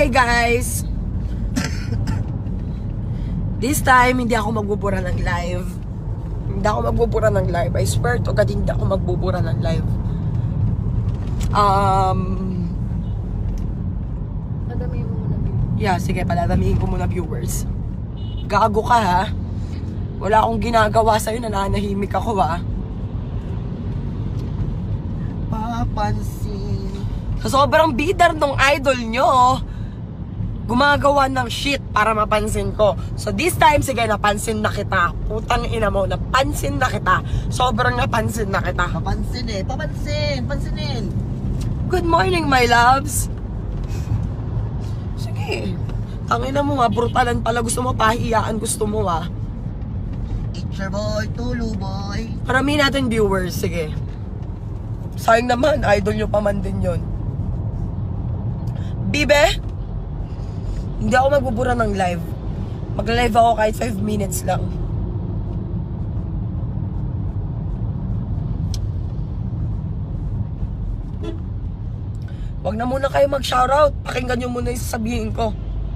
guys! This time, hindi ako magbubura ng live. Hindi ako magbubura ng live. I swear to God, hindi ako magbubura ng live. Padamihin mo muna viewers. Yeah, sige, padamihin ko muna viewers. Gago ka ha. Wala akong ginagawa sa'yo, nananahimik ako ha. Papansin. Sa sobrang bidar nung idol nyo, gumagawa ng shit para mapansin ko. So this time, sige, napansin na kita. Putang ina mo, napansin na kita. Sobrang napansin na kita. Papansin eh. Papansin. Pansinin. Good morning, my loves. Sige. Tangina mo nga, brutalan pala. Gusto mo, pahiyaan gusto mo ha. It's your boy, Tulu boy. Paramihin natin viewers, sige. Sayang naman, idol nyo pa man din yun. Bibe, hindi ako magbubura ng live. Mag-live ako kahit 5 minutes lang. Wag na muna kayo mag-shoutout. Pakinggan nyo muna yung sasabihin ko.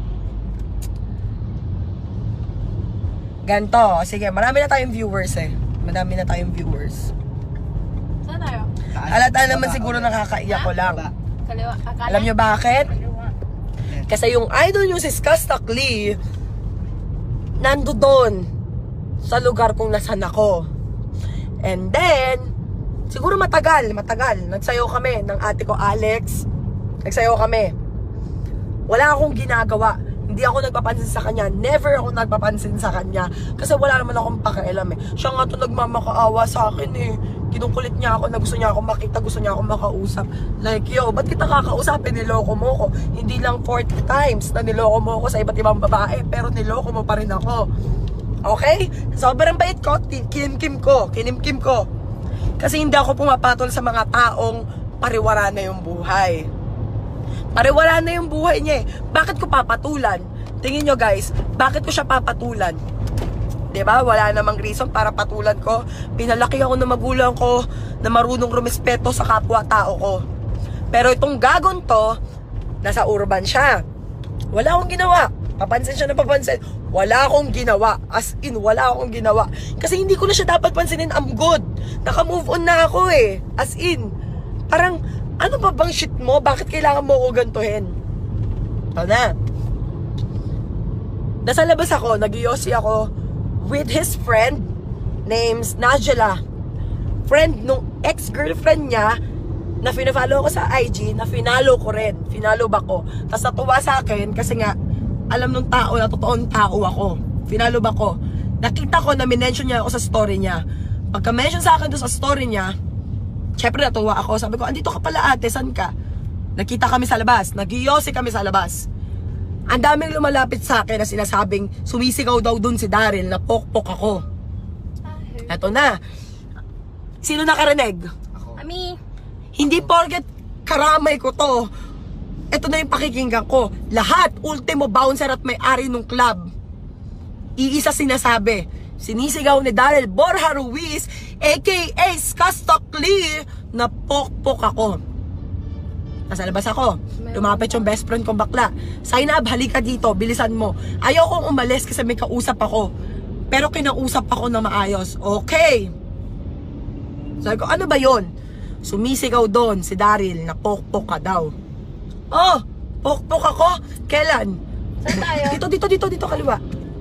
Ganto. Sige, marami na tayong viewers eh. Marami na tayong viewers. Saan tayo? Halata naman siguro nakakaiyak ko lang. Kaliwa. Akala? Alam nyo bakit? Kasi yung idol nyo si Skastak Lee, nando doon sa lugar kung nasan ako. And then, siguro matagal. Nagsayaw kami ng ate ko Alex. Nagsayaw kami. Wala akong ginagawa. Hindi ako nagpapansin sa kanya. Never ako nagpapansin sa kanya. Kasi wala naman akong pakialam eh. Siya nga to nagmamakaawa sa akin eh. Kinukulit niya ako na gusto niya ako makita, gusto niya ako makausap. Like, yo, ba't kita kakausapin? Niloko mo ko. Hindi lang 40 times na niloko mo ko sa iba't ibang babae, pero niloko mo pa rin ako. Okay? Sobrang bait ko, kinimkim ko. Kasi hindi ako pumapatol sa mga taong pariwara na yung buhay. Pariwara na yung buhay niya eh. Bakit ko papatulan? Tingin nyo guys, bakit ko siya papatulan? Diba? Wala namang reason para patulan ko. Pinalaki ako ng magulang ko na marunong rumespeto sa kapwa-tao ko. Pero itong gagon to, nasa urban siya. Wala akong ginawa. Papansin siya na papansin. Wala akong ginawa. As in, wala akong ginawa. Kasi hindi ko na siya dapat pansinin. I'm good. Naka-move on na ako eh. As in, parang, ano ba bang shit mo? Bakit kailangan mo ako gantuhin? Ito na. Nasa labas ako, nag-iossi ako with his friend names Najela. Friend nung ex-girlfriend niya na fina-follow ko sa IG, na finalo ko rin. Finalo ba ko? Tapos natuwa sa akin kasi nga alam nung tao na totoong tao ako. Finalo ba ko? Nakita ko na minention niya ako sa story niya. Pagka-mention sa akin doon sa story niya, syempre natuwa ako. Sabi ko, andito ka pala ate, saan ka? Nakita kami sa labas. Nag-iossi kami sa labas. Ang daming lumalapit sa akin na sinasabing sumisigaw daw dun si Daryl na pokpok ako. Eto na. Sino nakarinig? Ami. Hindi porket karamay ko to. Eto na yung pakikinggan ko. Lahat, ultimo bouncer at may-ari ng club. Iisa sinasabi. Sinisigaw ni Daryl Borja Ruiz, aka Skastak Lee, na pokpok ako. Nasa labas ako. Lumapit yung best friend kong bakla. Zainab, halika dito. Bilisan mo. Ayaw kong umalis kasi may kausap ako. Pero kinausap ako na maayos. Okay. Sabi ko, ano ba yon? Sumisigaw doon si Daryl na pokpok ka daw. Oh, pokpok ako? Kailan? Saan tayo? Dito, kaliwa.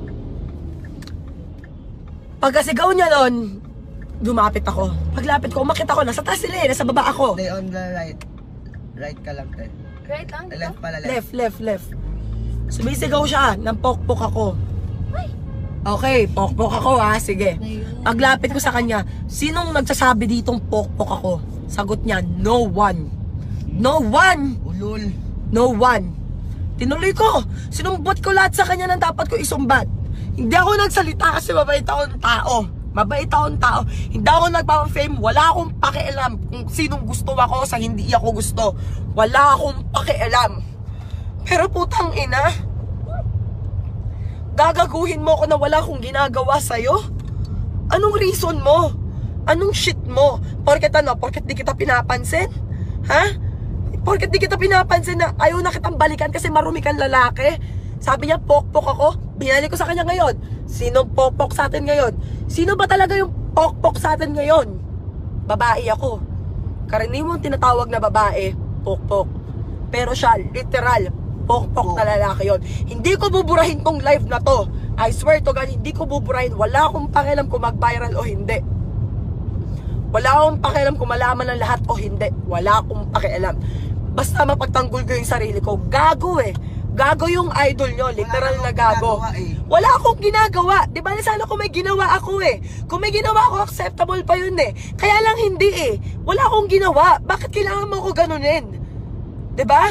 Pagkasigaw niya doon, lumapit ako. Paglapit ko, umakit ako. Nasa taas sila eh. Nasa baba ako. Stay on the right. Right ka lang, te. Right lang dito? Left pala, left. Left. Sumisigaw siya ng pokpok ako. Okay, pokpok ako ha, sige. Paglapit ko sa kanya, sinong nagsasabi ditong pokpok ako? Sagot niya, no one. No one! Ulol. No one. Tinuloy ko. Sinumbot ko lahat sa kanya ng dapat ko isumbat. Hindi ako nagsalita kasi mabait akong tao. Mabait akong tao. Hindi ako nagpapafame. Wala akong pakialam kung sinong gusto ako sa hindi ako gusto. Wala akong pakialam. Pero putang ina, gagaguhin mo ako na wala akong ginagawa sa'yo? Anong reason mo? Anong shit mo? Porket ano? Porket di kita pinapansin? Ha? Porket di kita pinapansin na ayaw na kitang balikan kasi marumi kang lalaki. Sabi niya, pokpok ako. Binali ko sa kanya ngayon. Sino pokpok sa atin ngayon? Sino ba talaga yung pokpok sa atin ngayon? Babae ako. Karaniwang tinatawag na babae, pokpok. Pero siya, literal, pokpok na lalaki yon. Hindi ko buburahin tong live na to. I swear to God, hindi ko buburahin. Wala akong pakialam kung mag-viral o hindi. Wala akong pakialam kung malaman ng lahat o hindi. Wala akong pakialam. Basta mapagtanggol ko yung sarili ko. Gago eh. Gago yung idol nyo. Literal na gago. Wala akong ginagawa. Di ba sana kung may ginawa ako eh. Kung may ginawa ako, acceptable pa yun eh. Kaya lang hindi eh. Wala akong ginawa. Bakit kailangan mo ako ganunin? Di ba?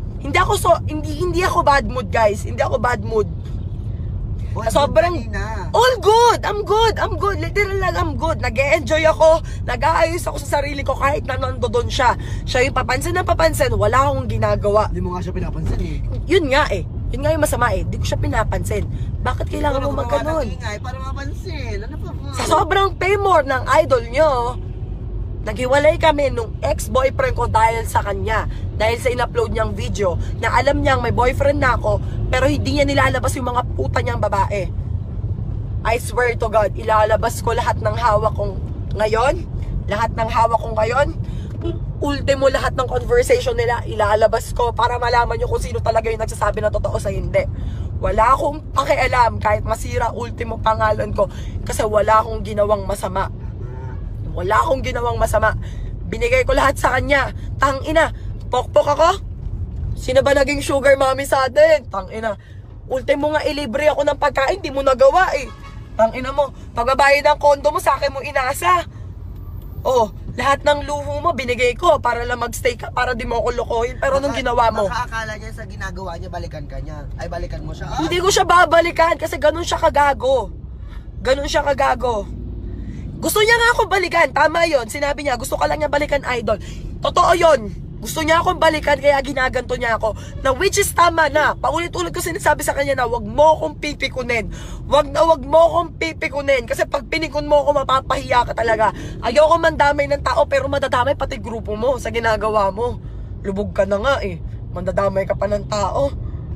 Hindi ako bad mood, guys. Hindi ako bad mood. Sobrang all good. I'm good. Literal lang, I'm good. Nag-e-enjoy ako. Nag-aayos ako sa sarili ko kahit na nandoon siya. Siya yung papansin na papansin. Wala akong ginagawa. Hindi mo nga siya pinapansin eh. Yun nga eh. Yun nga yung masama eh. Hindi ko siya pinapansin. Bakit kailangan mo magganon? Para mapansin. Ano pa po? Sa sobrang pay-more ng idol nyo, naghiwalay kami nung ex-boyfriend ko dahil sa kanya. Dahil sa in-upload niyang video na alam niyang may boyfriend na ako pero hindi niya nilalabas yung mga puta niyang babae. I swear to God, ilalabas ko lahat ng hawak kong ngayon. Lahat ng hawak kong ngayon. Ultimo lahat ng conversation nila, ilalabas ko para malaman niyo kung sino talaga yung nagsasabi na totoo sa hindi. Wala akong pakialam kahit masira ultimo pangalan ko kasi wala akong ginawang masama. Wala akong ginawang masama. Binigay ko lahat sa kanya. Tangina, pokpok ako? Sino ba naging sugar mommy sa atin? Tangina. Ultimo nga ilibre ako ng pagkain, di mo nagawa eh. Tangina mo, pagbabayad ng kondo mo, sa akin mo inasa. Oh, lahat ng luho mo binigay ko para lang magstay ka, para di mo ako lokohin. Pero nung ginawa mo, makakala niya sa ginagawa niya, balikan ka niya. Ay, balikan mo siya. Hindi ko siya babalikan kasi ganun siya kagago. Ganun siya kagago. Gusto niya nga ako balikan, tama yon. Sinabi niya, gusto ka lang niya balikan, idol. Totoo yon. Gusto niya akong balikan kaya ginaganto niya ako. Na which is tama na. Paulit-ulit ko sinasabi sa kanya na wag mo akong pipikunin. Wag mo akong pipikunin. Kasi pag pinikun mo ako, mapapahiya ka talaga. Ayoko mandamay ng tao pero madadamay pati grupo mo sa ginagawa mo. Lubog ka na nga eh. Mandadamay ka pa ng tao.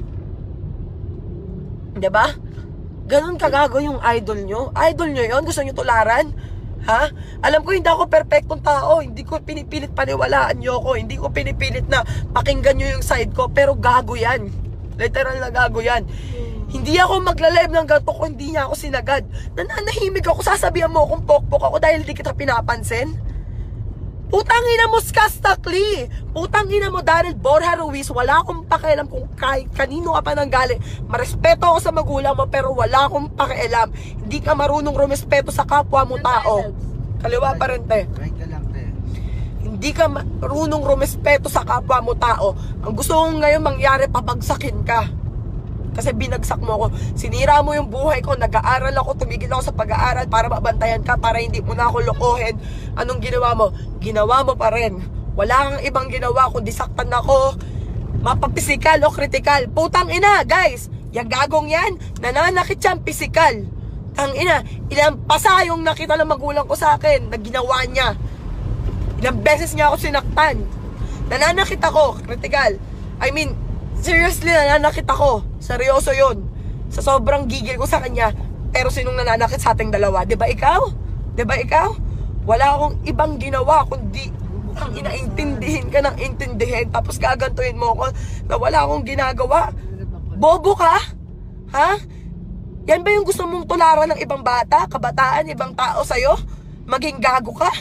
Diba? Ganun kagago yung idol nyo. Idol nyo yon. Gusto nyo tularan? Ha? Alam ko hindi ako perfectong tao. Hindi ko pinipilit paniwalaan nyo ako. Hindi ko pinipilit na pakinggan nyo yung side ko. Pero gago yan. Literal na gago yan. Hindi ako magla-live ng ganito kung hindi niya ako sinagad. Nananahimik ako. Sasabihan mo akong pokpok ako dahil di kita pinapansin. Putang ina mo, Skastakli. Putang ina mo, Daryl Borja Ruiz. Wala akong pakialam kung kahit kanino ka pa nang galing. Marespeto ako sa magulang mo pero wala akong pakialam. Hindi ka marunong rumespeto sa kapwa mo tao. Kaliwa pa rin, te. Right ka lang, te. Hindi ka marunong rumespeto sa kapwa mo tao. Ang gusto kong ngayon mangyari, pabagsakin ka. Kasi binagsak mo ako. Sinira mo yung buhay ko. Nag-aaral ako. Tumigil ako sa pag-aaral para mabantayan ka. Para hindi mo na ako lokohin. Anong ginawa mo? Ginawa mo pa rin. Wala kang ibang ginawa kundi saktan ako. Mapapisikal o kritikal. Putang ina, guys. Yung gagong yan, nananakit siyang pisikal. Tang ina, ilang pasa yung nakita ng magulang ko sa akin na ginawa niya. Ilang beses niya ako sinaktan. Nananakit ako, kritikal. I mean, seriously, nananakit ako. Seryoso yun. Sa sobrang gigil ko sa kanya. Pero sinong nananakit sa ating dalawa? Diba ikaw? Diba ikaw? Wala akong ibang ginawa kundi ang inaintindihin ka ng intindihin. Tapos gagantuin mo ako na wala akong ginagawa. Bobo ka? Ha? Yan ba yung gusto mong tularan ng ibang bata, kabataan, ibang tao sa'yo? Maging gago ka?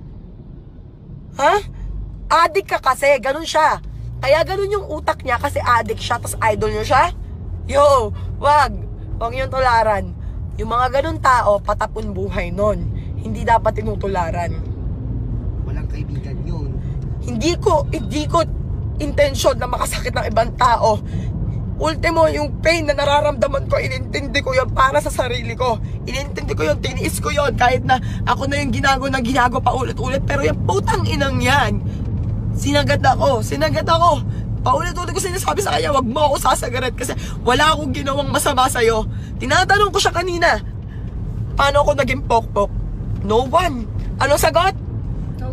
Ha? Adik ka kasi, ganun siya. Kaya ganun yung utak niya kasi addict siya, tas idol niya siya. Yo, wag yung tularan. Yung mga ganun tao, patapon buhay nun. Hindi dapat tinutularan. Walang kaibigan yun. Hindi ko intensyon na makasakit ng ibang tao. Ultimo, yung pain na nararamdaman ko, inintindi ko yun para sa sarili ko. Inintindi ko yun, tiniis ko yun. Kahit na ako na yung ginago pa ulit-ulit. Pero yung putang inang yan, sinagad ako. Paulit-ulit ko sinasabi sa kanya, wag mo ako sasagarat kasi wala akong ginawang masama sa'yo. Tinatanong ko siya kanina, paano ako naging pokpok? No one. Anong sagot? No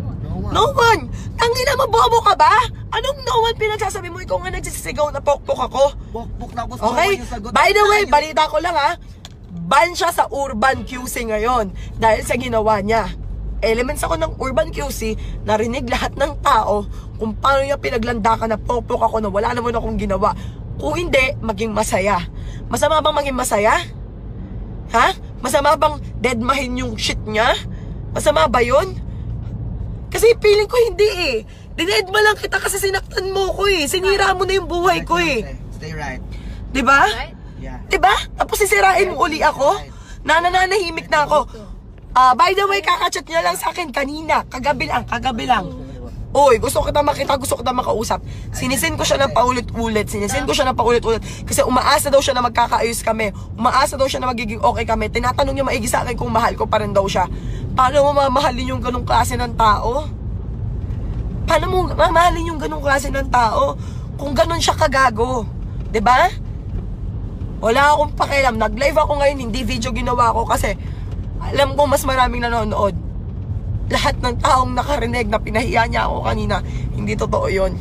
No one! Tangina mo, bobo ka ba? Anong no one pinagsasabi mo? Ikaw nga nagsisigaw na pokpok ako. Bok na boss. Okay? By the way, balita ko lang ha. Ban siya sa Urban QC ngayon dahil sa ginawa niya. Elements ako ng Urban QC, narinig lahat ng tao kung paano niya pinaglandakan na pokpok ako na wala naman akong ginawa. Kung hindi, maging masaya. Masama bang maging masaya? Ha? Masama bang deadmahin yung shit niya? Masama ba yun? Kasi feeling ko hindi eh. Dinedma lang kita kasi sinaktan mo ko eh. Sinira mo na yung buhay ko eh. Stay right. Diba? Right? Yeah. Diba? Tapos sisirain mo uli ako? Nananahimik na ako. By the way, kakachat niya lang sa akin kanina. Kagabi lang. Oy, gusto kita makita, gusto kita makausap. Sinisin ko siya ng paulit-ulit. Kasi umaasa daw siya na magkakaayos kami. Umaasa daw siya na magiging okay kami. Tinatanong niya maigi sa akin kung mahal ko pa rin daw siya. Paano mo mamahalin yung ganong klase ng tao? Paano mo mamahalin yung ganong klase ng tao? Kung ganon siya kagago. 'Di ba? Wala akong pakialam. Nag-live ako ngayon, hindi video ginawa ko kasi alam ko mas maraming nanonood. Lahat ng taong nakarinig na pinahiya niya ako kanina, hindi totoo yun.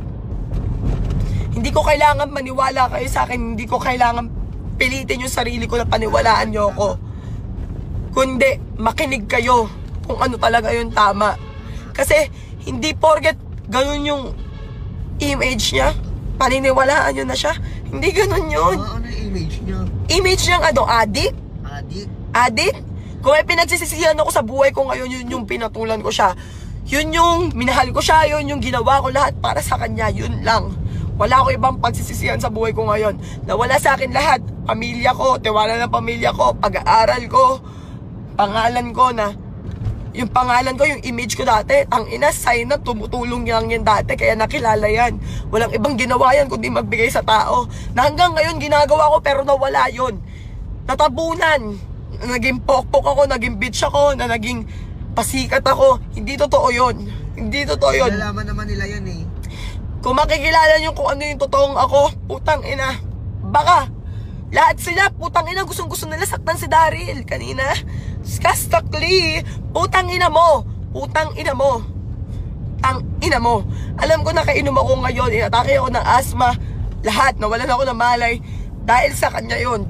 Hindi ko kailangan maniwala kayo sa akin, hindi ko kailangan pilitin yung sarili ko na paniwalaan niyo ako. Kundi, makinig kayo kung ano talaga yung tama. Kasi, hindi porket ganun yung image niya, paniniwalaan niyo na siya. Hindi ganun yun. Ano yung image niya? Image niyang addict? Addict? Kung may pinagsisisihan ako sa buhay ko ngayon, yun yung pinatulan ko siya. Yun yung minahal ko siya, yun yung ginawa ko lahat para sa kanya, yun lang. Wala ko ibang pagsisisihan sa buhay ko ngayon. Nawala sa akin lahat. Pamilya ko, tiwala ng pamilya ko, pag-aaral ko, pangalan ko na, yung pangalan ko, yung image ko dati, ang ina, sign na tumutulong lang yan dati, kaya nakilala yan. Walang ibang ginawa yan kundi magbigay sa tao. Na hanggang ngayon ginagawa ko pero nawala yun. Natabunan. Naging pokpok ako, naging bitch ako, na naging pasikat ako. Hindi totoo yun. Hindi totoo yun. Nalaman naman nila yan eh. Kung makikilala nyo kung ano yung totoong ako, putang ina. Baka, lahat sila, putang ina, gustong-gusto nila saktan si Daryl kanina. Skastakli, putang ina mo. Putang ina mo. Tang ina mo. Alam ko nakainom ako ngayon, inatake ako ng asthma. Lahat, nawalan ako ng malay. Dahil sa kanya yun,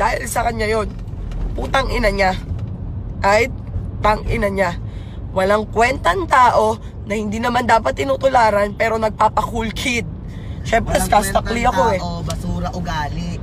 Putang ina niya. Ay, tang ina niya. Walang kwentang tao na hindi naman dapat tinutularan pero nagpapa-cool kid. Syempre, skastakli ako eh. Basura, ugali.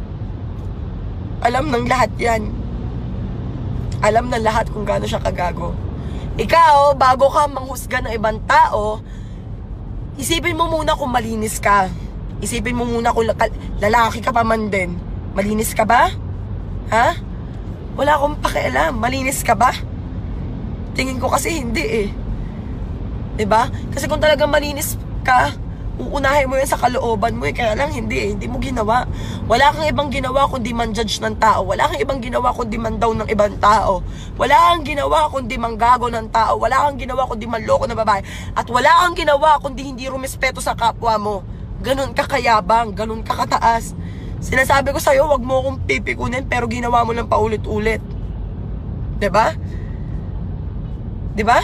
Alam ng lahat yan. Alam ng lahat kung gaano siya kagago. Ikaw, bago ka manghusga ng ibang tao, isipin mo muna kung malinis ka. Isipin mo muna kung lalaki ka pa man din. Malinis ka ba? Ha? Wala akong pakialam. Malinis ka ba? Tingin ko kasi hindi eh. 'Di ba? Kasi kung talagang malinis ka, uunahin mo yan sa kalooban mo eh. Kaya lang hindi eh. Hindi mo ginawa. Wala kang ibang ginawa kundi man-judge ng tao. Wala kang ibang ginawa kundi man-down ng ibang tao. Wala kang ginawa kundi manggago ng tao. Wala kang ginawa kundi manloko ng babae. At wala kang ginawa kundi hindi rumispeto sa kapwa mo. Ganun ka kayabang. Ganun ka kataas. Sinasabi ko sa'yo, wag mo akong pipikunin pero ginawa mo lang paulit-ulit. 'Di ba? 'Di ba?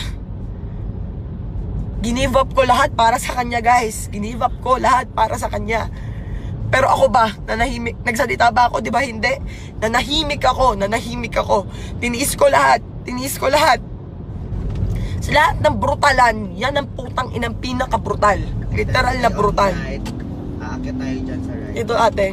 Ginive up ko lahat para sa kanya, guys. Ginive up ko lahat para sa kanya. Pero ako ba, nanahimik? Nagsalita ba ako? 'Di ba hindi? Nanahimik ako. Tiniis ko lahat. Sa lahat ng brutalan, yan ang putang inang pinaka-brutal. Literal na brutal. Aakit tayo dyan sa right. Ito ate.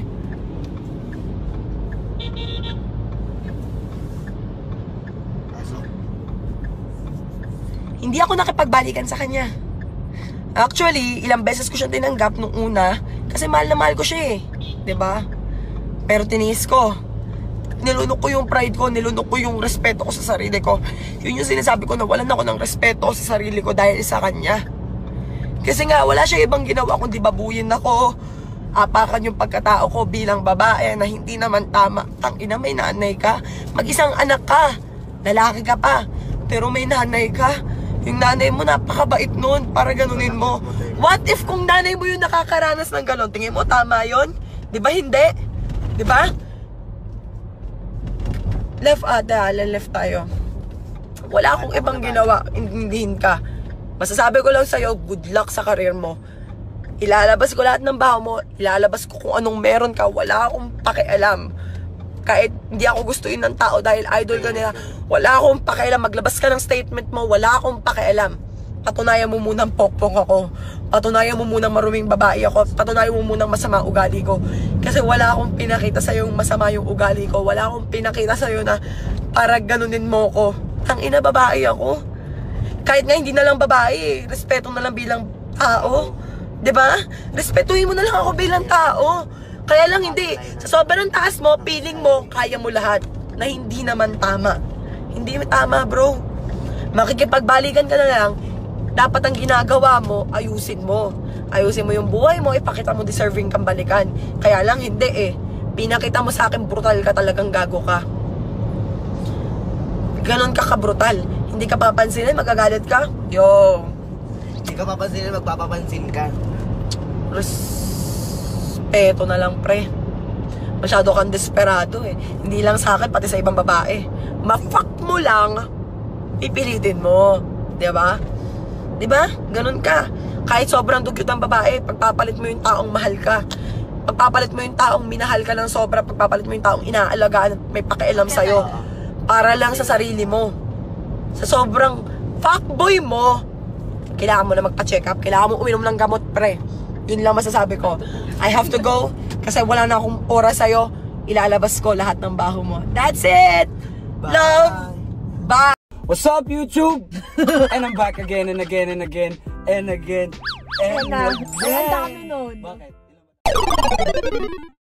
Hindi ako nakipagbalikan sa kanya. Actually, ilang beses ko siyang tinanggap nung una kasi mahal na mahal ko siya eh. 'Di ba? Pero tiniis ko. Nilunok ko yung pride ko, nilunok ko yung respeto ko sa sarili ko. Yun yung sinasabi ko na walan ako ng respeto sa sarili ko dahil sa kanya. Kasi nga, wala siya ibang ginawa kundi babuyin ako. Apakan yung pagkatao ko bilang babae na hindi naman tama. Tangina, may nanay ka. Mag-isang anak ka. Lalaki ka pa. Pero may nanay ka. Yung nanay mo napakabait nun para ganunin mo. What if kung nanay mo yung nakakaranas ng ganon? Tingin mo tama yun? Di ba hindi? Di ba? Left ata, left tayo. Wala akong ibang ginawa. Hindihin ka. Masasabi ko lang sa'yo, good luck sa career mo. Ilalabas ko lahat ng baho mo, ilalabas ko kung anong meron ka, wala akong pakialam. Kahit hindi ako gustuin ng tao dahil idol ka nila, wala akong pakialam. Maglabas ka ng statement mo, wala akong pakialam. Patunayan mo munang pokpok ako. Patunayan mo munang maruming babae ako. Patunayan mo munang masama ugali ko. Kasi wala akong pinakita sa'yo yung masama yung ugali ko. Wala akong pinakita sa'yo na para ganunin mo ko. Tangina, babae ako. Kahit nga hindi na lang babae, respeto na lang bilang tao. 'Di ba? Respetuhin mo na lang ako bilang tao. Kaya lang hindi. Sa sobrang taas mo, feeling mo, kaya mo lahat. Na hindi naman tama. Hindi tama, bro. Makikipagbalikan ka na lang, dapat ang ginagawa mo, ayusin mo. Ayusin mo yung buhay mo, ipakita mo deserving kang balikan. Kaya lang hindi eh. Pinakita mo sa akin, brutal ka, talagang gago ka. Ganon ka ka-brutal. Hindi ka papansinin, magagalit ka. Yo. Hindi ka papansinin, magpapapansin ka. Respeto na lang, pre. Masyado kang desperado eh. Hindi lang sa akin, pati sa ibang babae. Ma-fuck mo lang, pipilitin mo. Diba? Diba? Ganon ka. Kahit sobrang dugyot ang babae, pagpapalit mo yung taong mahal ka. Pagpapalit mo yung taong minahal ka ng sobra, pagpapalit mo yung taong inaalagaan at may pakialam sa'yo. Para lang sa sarili mo. Sa sobrang fuckboy mo, kailangan mo na magpa-check up. Kailangan mo uminom ng gamot, pre. Yun lang masasabi ko. I have to go kasi wala na akong oras sa'yo. Ilalabas ko lahat ng baho mo. That's it! Bye. Love! Bye! What's up, YouTube? And I'm back again and again and again and again and again. Ang dami nun. Bakit?